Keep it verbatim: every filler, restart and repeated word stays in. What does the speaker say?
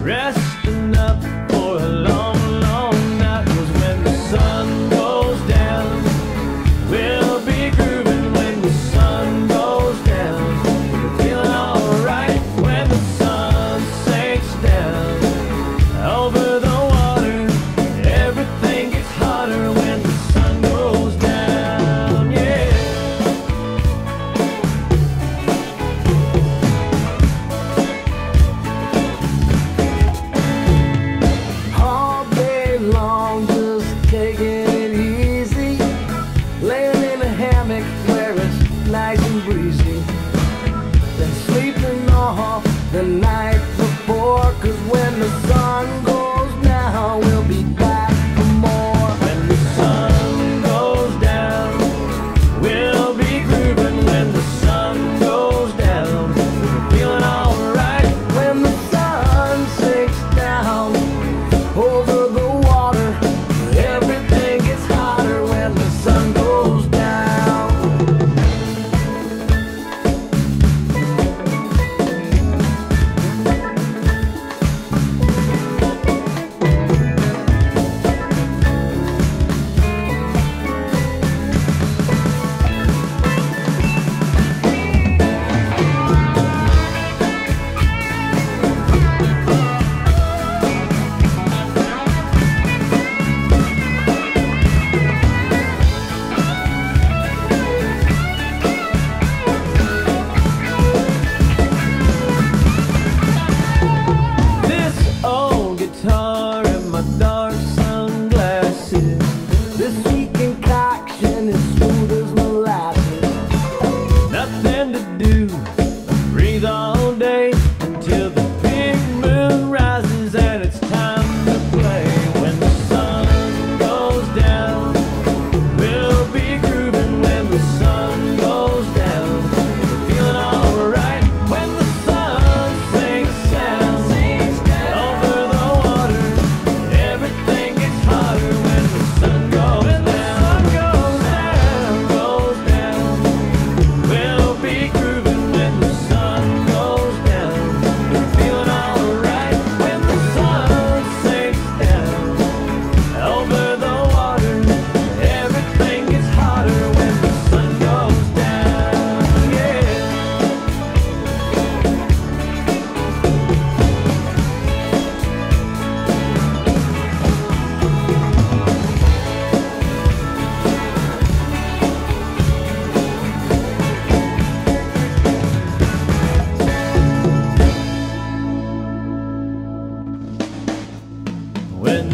resting up for a long, long night. 'Cause when the sun goes down, we'll be grooving. When the sun goes down, feeling alright. When the sun sinks down over the water, everything gets hotter. When the sun goes down, yeah. All day long, just taking it easy, laying in a hammock where it's nice and breezy, then sleeping off the night before. 'Cause when the sun goes down, we'll be back for more. When the sun goes down, we'll be grooving. When the sun goes down, feeling alright. When the sun sinks down over the water, everything gets hotter. When the sun goes down. This old guitar and my dark sunglasses, this sweet concoction is smooth as molasses. Nothing to do but breathe all day until the big moon rises and it's time to play. When the sun goes down, we'll be grooving. When the sun goes down, feeling alright. When the sun sinks down over the water, everything gets hotter. When the sun goes down, goes down, goes down, we'll be grooving. When the sun goes down, feeling alright. When the sun sinks down over the water, everything gets hotter. When the sun goes down, yeah. When